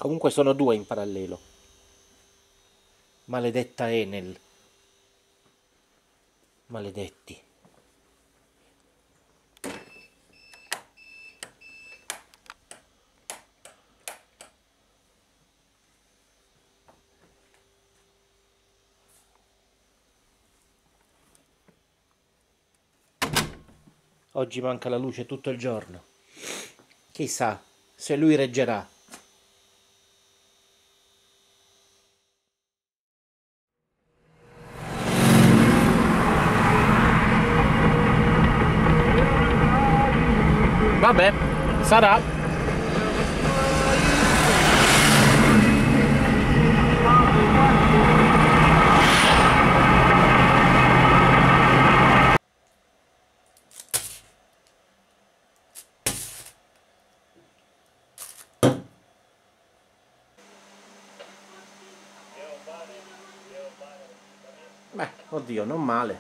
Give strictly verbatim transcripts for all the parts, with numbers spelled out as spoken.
Comunque sono due in parallelo. Maledetta Enel. Maledetti. Oggi manca la luce tutto il giorno. Chissà se lui reggerà. Vabbè, sarà. Beh, oddio, non male.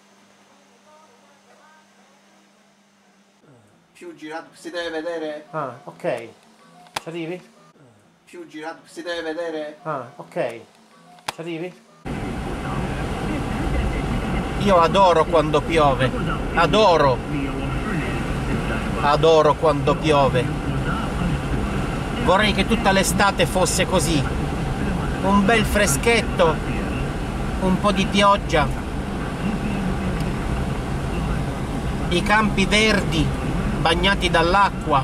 Più girato si deve vedere. Ah, ok. Ci arrivi? Più girato si deve vedere. Ah, ok. Ci arrivi? Io adoro quando piove. Adoro. Adoro quando piove. Vorrei che tutta l'estate fosse così. Un bel freschetto. Un po' di pioggia, i campi verdi bagnati dall'acqua,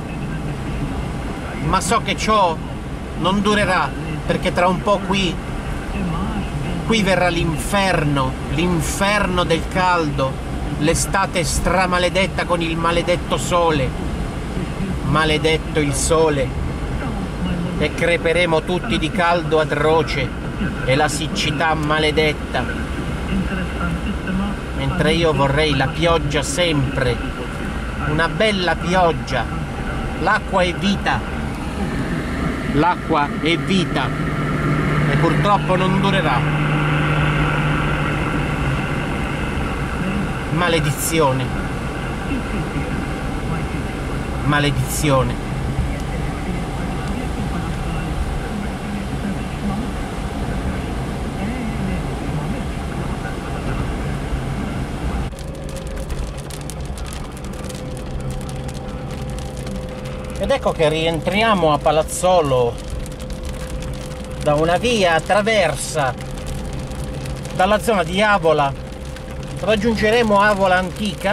ma so che ciò non durerà, perché tra un po' qui qui verrà l'inferno, l'inferno del caldo, l'estate stramaledetta con il maledetto sole, maledetto il sole, e creperemo tutti di caldo atroce e la siccità maledetta, mentre io vorrei la pioggia sempre, una bella pioggia. L'acqua è vita, l'acqua è vita e purtroppo non durerà. Maledizione, maledizione. Ed ecco che rientriamo a Palazzolo da una via traversa dalla zona di Avola. Raggiungeremo Avola Antica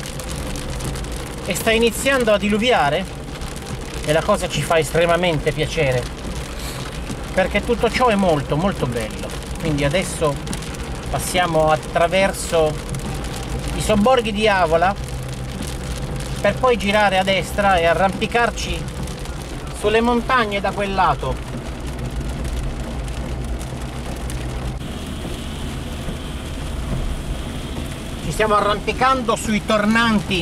e sta iniziando a diluviare, e la cosa ci fa estremamente piacere, perché tutto ciò è molto molto bello. Quindi adesso passiamo attraverso i sobborghi di Avola per poi girare a destra e arrampicarci sulle montagne da quel lato. Ci stiamo arrampicando sui tornanti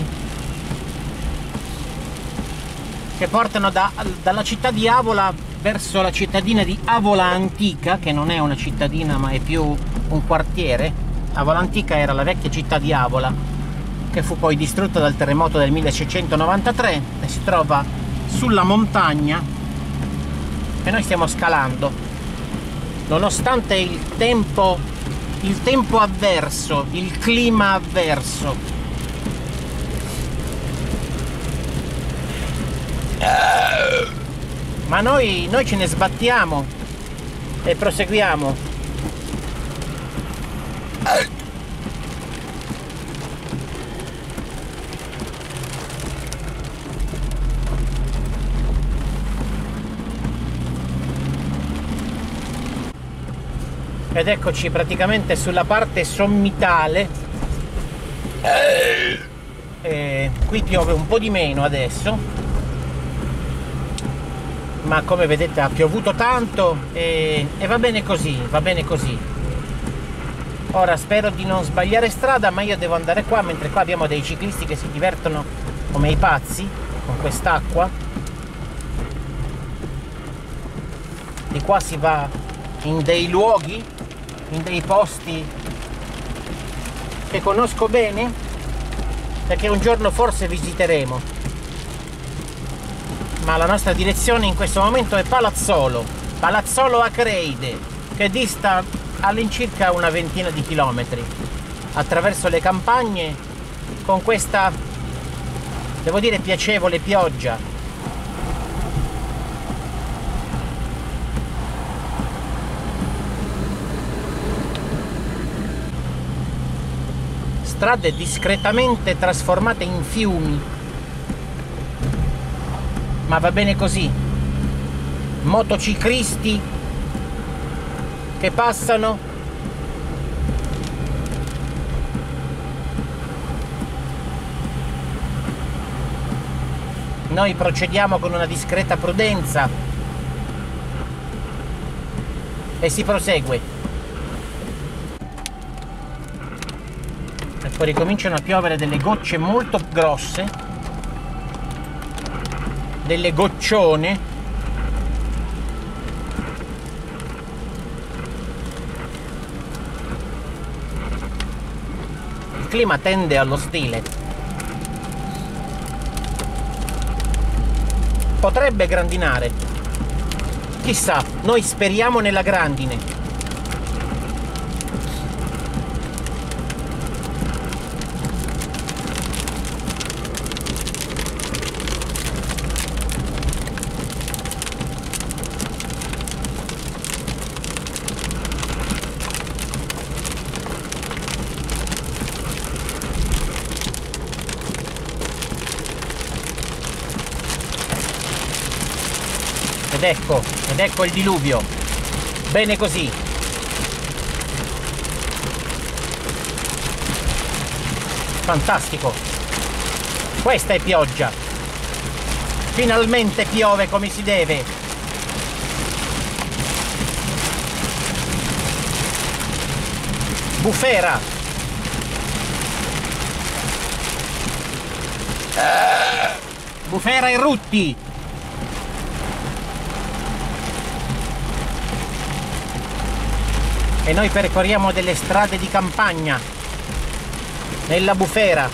che portano da, dalla città di Avola verso la cittadina di Avola Antica, che non è una cittadina ma è più un quartiere. Avola Antica era la vecchia città di Avola, che fu poi distrutta dal terremoto del milleseicentonovantatré, e si trova sulla montagna che noi stiamo scalando, nonostante il tempo, il tempo avverso, il clima avverso. Ma noi, noi ce ne sbattiamo e proseguiamo. Ed eccoci praticamente sulla parte sommitale. E qui piove un po' di meno adesso, ma come vedete ha piovuto tanto e, e va bene così, va bene così. Ora spero di non sbagliare strada, ma io devo andare qua, mentre qua abbiamo dei ciclisti che si divertono come i pazzi con quest'acqua. Di qua si va in dei luoghi, in dei posti che conosco bene, perché un giorno forse visiteremo. ma la nostra direzione in questo momento è Palazzolo, Palazzolo Acreide, che dista all'incirca una ventina di chilometri attraverso le campagne con questa, devo dire, piacevole pioggia. Strade discretamente trasformate in fiumi, ma va bene così. Motociclisti che passano, noi procediamo con una discreta prudenza e si prosegue. Ecco, ricominciano a piovere delle gocce molto grosse, delle goccione. Il clima tende allo stile. Potrebbe grandinare. Chissà, noi speriamo nella grandine. Ed ecco, ed ecco il diluvio. Bene così. Fantastico. Questa è pioggia. Finalmente piove come si deve. Bufera. Bufera e rutti. E noi percorriamo delle strade di campagna nella bufera.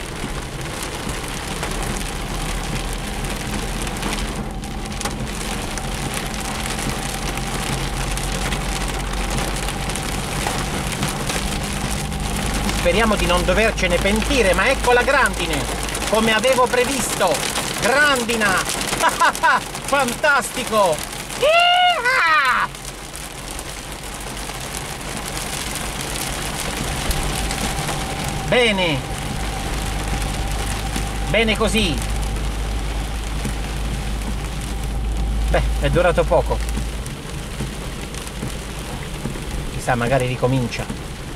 Speriamo di non dovercene pentire, ma ecco la grandine, come avevo previsto. Grandina! Fantastico! Iha! Bene, bene così. Beh, è durato poco. Chissà, magari ricomincia.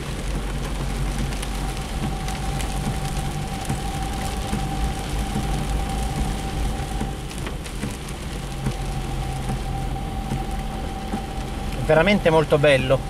È veramente molto bello.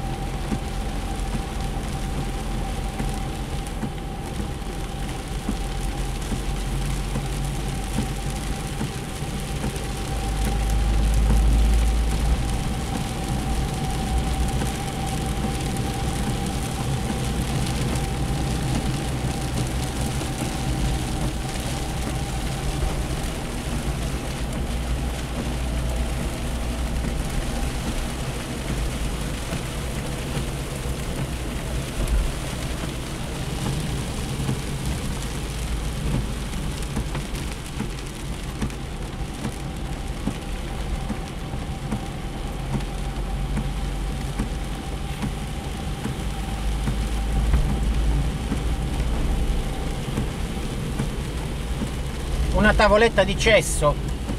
Una tavoletta di cesso.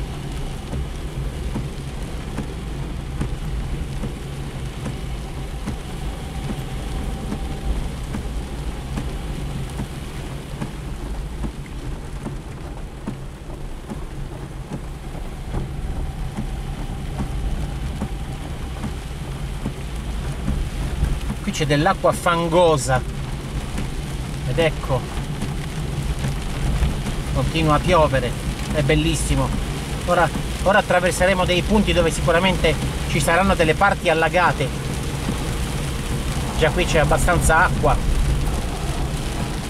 Qui c'è dell'acqua fangosa. Ed ecco, continua a piovere, è bellissimo. Ora, ora attraverseremo dei punti dove sicuramente ci saranno delle parti allagate. Già qui c'è abbastanza acqua.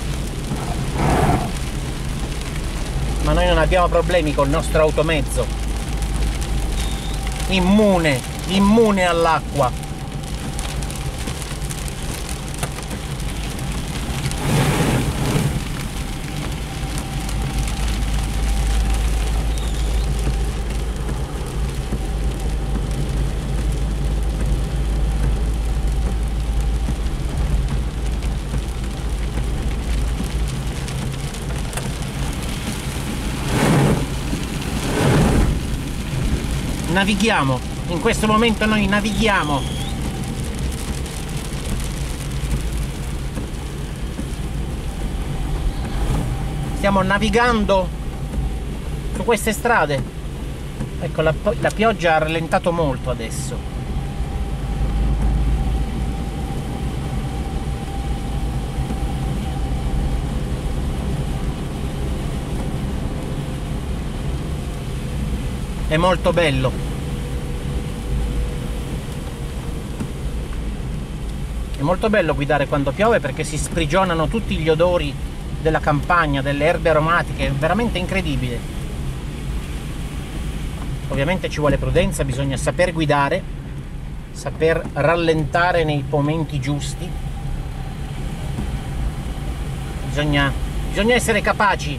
Ma noi non abbiamo problemi col nostro automezzo. immune, immune all'acqua. Navighiamo, in questo momento noi navighiamo. Stiamo navigando su queste strade. Ecco, la, la pioggia ha rallentato molto adesso. È molto bello. È molto bello guidare quando piove perché si sprigionano tutti gli odori della campagna, delle erbe aromatiche, è veramente incredibile. Ovviamente ci vuole prudenza, bisogna saper guidare, saper rallentare nei momenti giusti. Bisogna, bisogna essere capaci.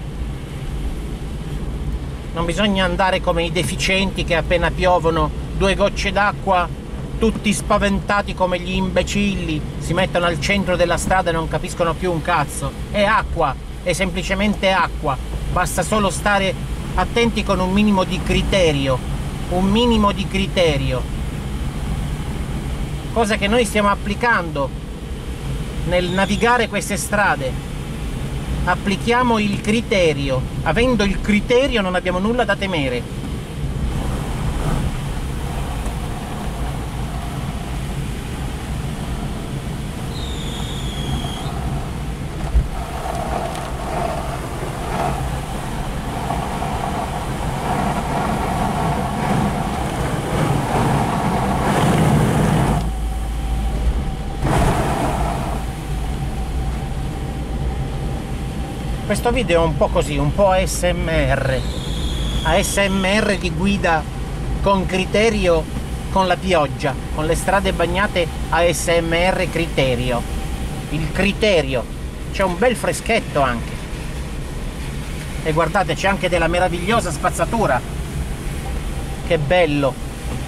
Non bisogna andare come i deficienti che appena piovono due gocce d'acqua, tutti spaventati come gli imbecilli, si mettono al centro della strada e non capiscono più un cazzo. È acqua, è semplicemente acqua. Basta solo stare attenti con un minimo di criterio, un minimo di criterio. Cosa che noi stiamo applicando nel navigare queste strade. Applichiamo il criterio. Avendo il criterio non abbiamo nulla da temere. Questo video è un po' così, un po' A S M R, A S M R di guida con criterio, con la pioggia, con le strade bagnate. A S M R criterio, il criterio, c'è un bel freschetto anche, e guardate c'è anche della meravigliosa spazzatura, che bello.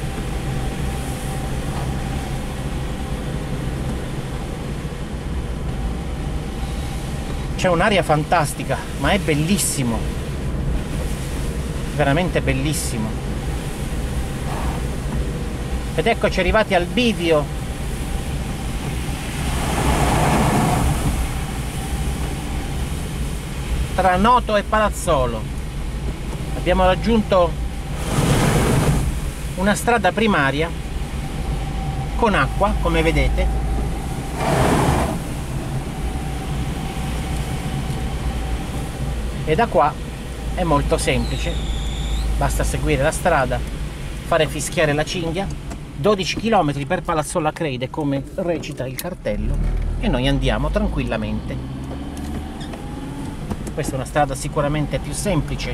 C'è un'aria fantastica, ma è bellissimo, veramente bellissimo. Ed eccoci arrivati al bivio. Tra Noto e Palazzolo. Abbiamo raggiunto una strada primaria con acqua, come vedete. E da qua è molto semplice, basta seguire la strada, fare fischiare la cinghia, dodici chilometri per Palazzolo Acreide come recita il cartello, e noi andiamo tranquillamente. Questa è una strada sicuramente più semplice,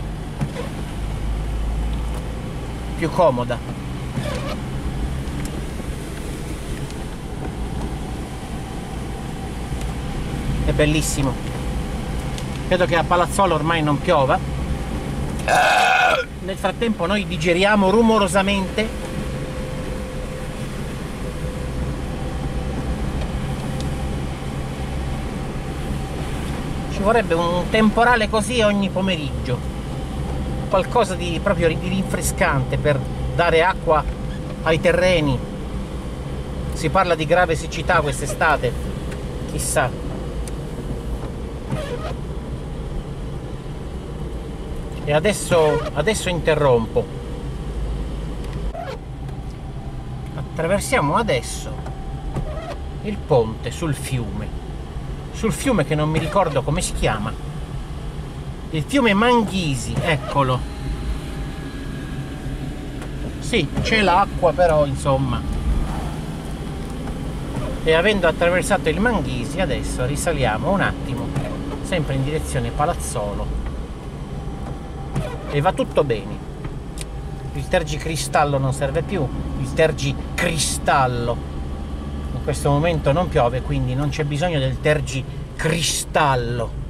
più comoda. È bellissimo. Credo che a Palazzolo ormai non piova. Nel frattempo noi digeriamo rumorosamente. Ci vorrebbe un temporale così ogni pomeriggio. Qualcosa di proprio di rinfrescante per dare acqua ai terreni. Si parla di grave siccità quest'estate. Chissà. E adesso, adesso interrompo. Attraversiamo adesso il ponte sul fiume. Sul fiume che non mi ricordo come si chiama. Il fiume Manghisi, eccolo. Sì, c'è l'acqua però, insomma. E avendo attraversato il Manghisi, adesso risaliamo un attimo, sempre in direzione Palazzolo. E va tutto bene. il tergicristallo non serve più, il tergicristallo. In questo momento non piove, quindi non c'è bisogno del tergicristallo.